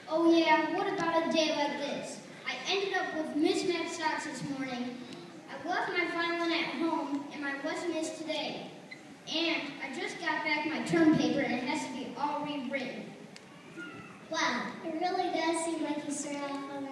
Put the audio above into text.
Oh yeah, what about a day like this? I ended up with mismatched socks this morning. I left my violin at home and my lesson is today. And I just got back my term paper and it has to be all rewritten. Wow, it really does seem like you start off on